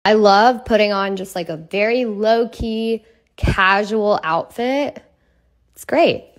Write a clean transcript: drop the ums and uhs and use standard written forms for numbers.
I love putting on just like a very low-key, casual outfit. It's great.